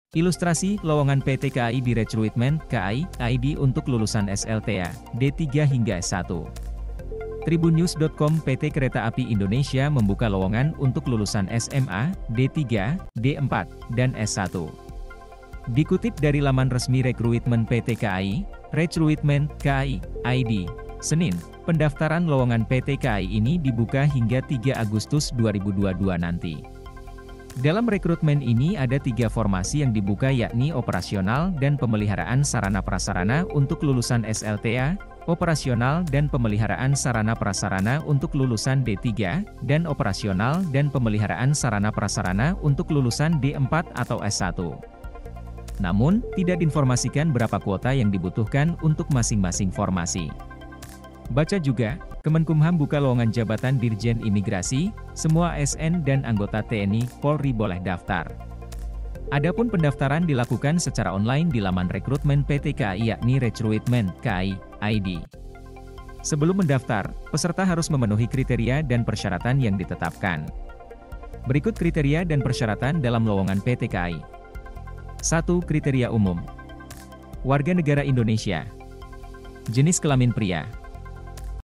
Ilustrasi lowongan PT KAI di Recruitment KAI ID untuk lulusan SLTA, D3 hingga S1. Tribunnews.com PT Kereta Api Indonesia membuka lowongan untuk lulusan SMA, D3, D4, dan S1. Dikutip dari laman resmi Recruitment PT KAI, Recruitment KAI ID, Senin, pendaftaran lowongan PT KAI ini dibuka hingga 3 Agustus 2022 nanti. Dalam rekrutmen ini ada 3 formasi yang dibuka yakni operasional dan pemeliharaan sarana prasarana untuk lulusan SLTA, operasional dan pemeliharaan sarana prasarana untuk lulusan D3, dan operasional dan pemeliharaan sarana prasarana untuk lulusan D4 atau S1. Namun, tidak diinformasikan berapa kuota yang dibutuhkan untuk masing-masing formasi. Baca juga, Kemenkumham buka lowongan jabatan Dirjen Imigrasi, semua ASN dan anggota TNI, Polri boleh daftar. Adapun pendaftaran dilakukan secara online di laman rekrutmen PT KAI yakni Recruitment KAI ID. Sebelum mendaftar, peserta harus memenuhi kriteria dan persyaratan yang ditetapkan. Berikut kriteria dan persyaratan dalam lowongan PT KAI. 1. Kriteria umum. Warga negara Indonesia. Jenis kelamin pria.